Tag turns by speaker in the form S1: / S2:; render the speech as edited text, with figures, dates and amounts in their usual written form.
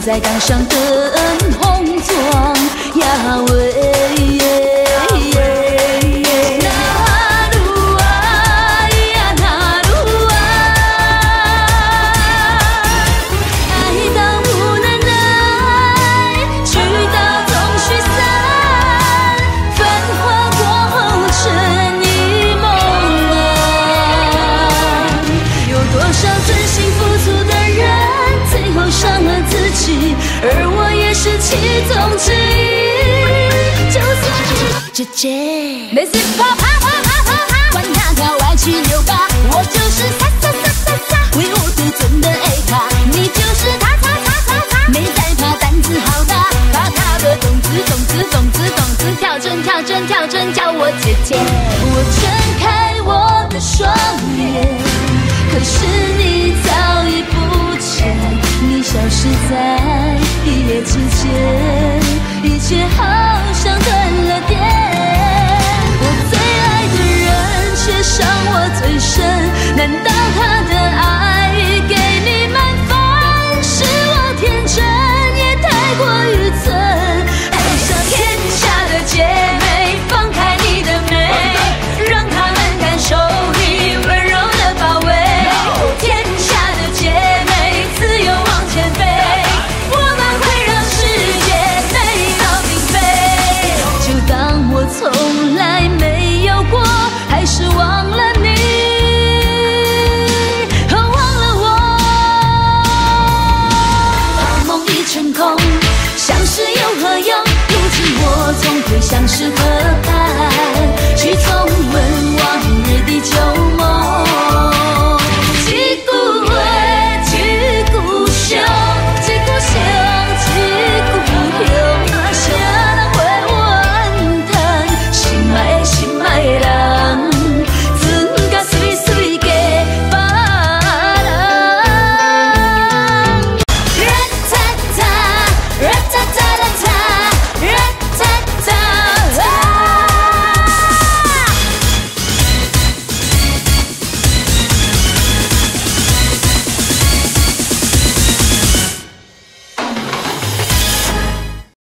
S1: 在岗上灯红妆呀喂。而我也是其中之一，就算姐姐，没事啪啪啪啪啪啪，管他跳歪七扭八，我就是撒撒撒撒撒，唯我独尊的 A 咖，你就是他他他他他，没在怕，胆子好大，怕他的动子动子动子动子，跳针跳针跳针叫我姐姐，我睁开我的双眼。